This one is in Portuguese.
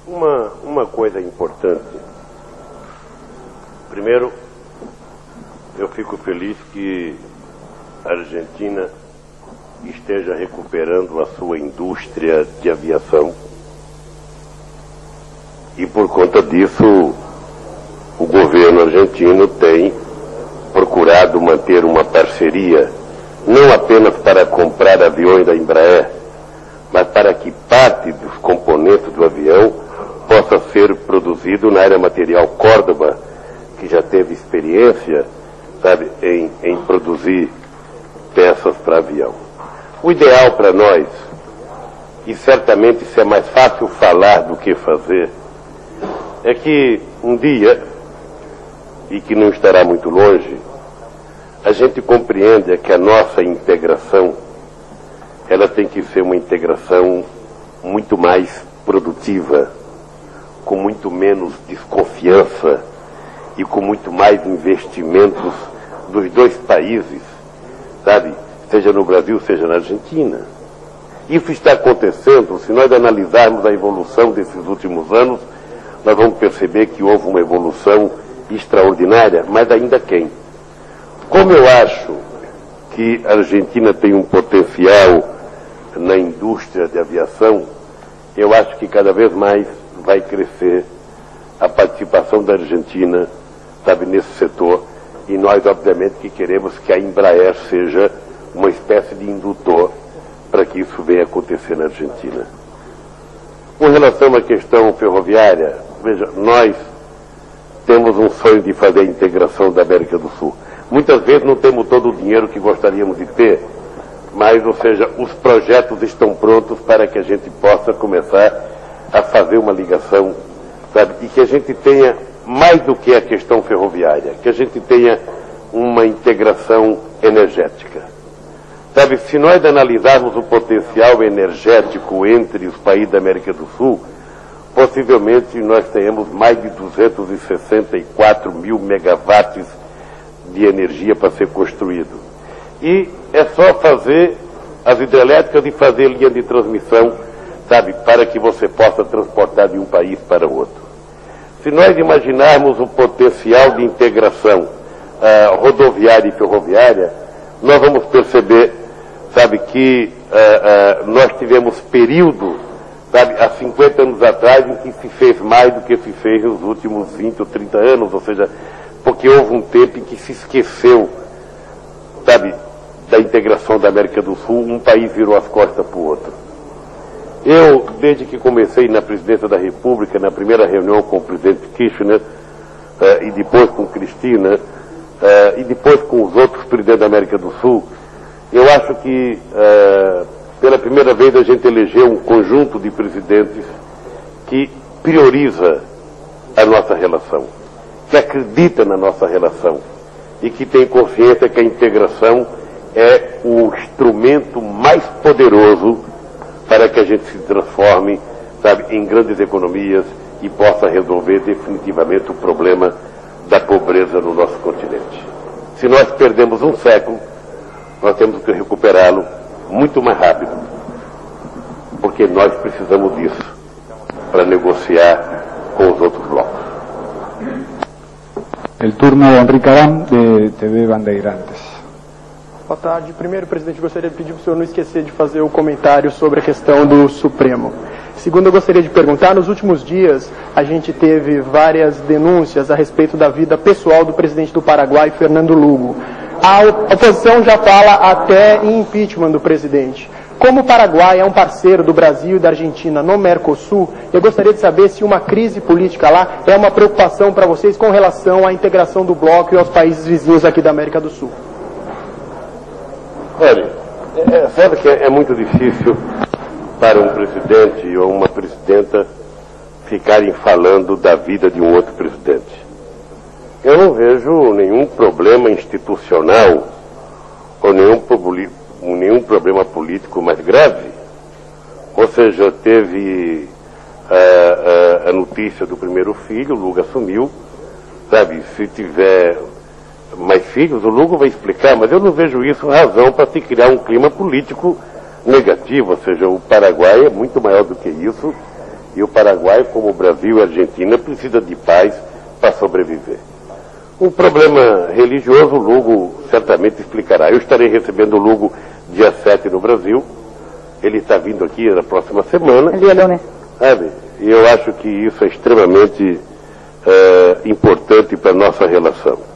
Uma coisa importante. Primeiro, eu fico feliz que a Argentina esteja recuperando a sua indústria de aviação. E por conta disso, o governo argentino tem procurado manter uma parceria, não apenas para comprar aviões da Embraer, mas para que parte dos componentes do avião possa ser produzido na área material Córdoba, que já teve experiência, sabe, em produzir peças para avião. O ideal para nós, e certamente isso é mais fácil falar do que fazer, é que um dia, e que não estará muito longe, a gente compreenda que a nossa integração, ela tem que ser uma integração muito mais produtiva, com muito menos desconfiança e com muito mais investimentos dos dois países, sabe? Seja no Brasil, seja na Argentina. Isso está acontecendo. Se nós analisarmos a evolução desses últimos anos, nós vamos perceber que houve uma evolução extraordinária, mas ainda quem? Como eu acho que a Argentina tem um potencial na indústria de aviação, eu acho que cada vez mais vai crescer a participação da Argentina, sabe, nesse setor, e nós obviamente que queremos que a Embraer seja uma espécie de indutor para que isso venha acontecer na Argentina. Com relação à questão ferroviária, veja, nós temos um sonho de fazer a integração da América do Sul. Muitas vezes não temos todo o dinheiro que gostaríamos de ter, mas, ou seja, os projetos estão prontos para que a gente possa começar a fazer uma ligação, sabe, e que a gente tenha mais do que a questão ferroviária, que a gente tenha uma integração energética. Sabe, se nós analisarmos o potencial energético entre os países da América do Sul, possivelmente nós tenhamos mais de 264 mil megawatts de energia para ser construído. E é só fazer as hidrelétricas e fazer linha de transmissão, sabe, para que você possa transportar de um país para o outro. Se nós imaginarmos o potencial de integração rodoviária e ferroviária, nós vamos perceber, sabe, que nós tivemos período, sabe, há 50 anos atrás, em que se fez mais do que se fez nos últimos 20 ou 30 anos, ou seja, porque houve um tempo em que se esqueceu, sabe, da integração da América do Sul, um país virou as costas para o outro. Eu, desde que comecei na presidência da República, na primeira reunião com o presidente Kirchner, e depois com Cristina, e depois com os outros presidentes da América do Sul, eu acho que pela primeira vez a gente elegeu um conjunto de presidentes que prioriza a nossa relação, que acredita na nossa relação e que tem consciência que a integração é o instrumento mais poderoso para que a gente se transforme, sabe, em grandes economias e possa resolver definitivamente o problema da pobreza no nosso continente. Se nós perdemos um século, nós temos que recuperá-lo muito mais rápido, porque nós precisamos disso para negociar com os outros blocos. El turno a Enrique Arán, de TV Bandeirantes. Boa tarde. Primeiro, presidente, gostaria de pedir para o senhor não esquecer de fazer o comentário sobre a questão do Supremo. Segundo, eu gostaria de perguntar, nos últimos dias a gente teve várias denúncias a respeito da vida pessoal do presidente do Paraguai, Fernando Lugo. A oposição já fala até em impeachment do presidente. Como o Paraguai é um parceiro do Brasil e da Argentina no Mercosul, eu gostaria de saber se uma crise política lá é uma preocupação para vocês com relação à integração do bloco e aos países vizinhos aqui da América do Sul. Olha, sabe que é muito difícil para um presidente ou uma presidenta ficarem falando da vida de um outro presidente. Eu não vejo nenhum problema institucional ou nenhum problema político mais grave. Ou seja, teve a notícia do primeiro filho, o Lula assumiu, sabe, se tiver mais filhos, o Lugo vai explicar, mas eu não vejo isso razão para se criar um clima político negativo, ou seja, o Paraguai é muito maior do que isso, E o Paraguai, como o Brasil e a Argentina, precisa de paz para sobreviver. O problema religioso, o Lugo certamente explicará. Eu estarei recebendo o Lugo dia 7 no Brasil. Ele está vindo aqui na próxima semana. El día lunes. Sabe? E eu acho que isso é extremamente importante para a nossa relação.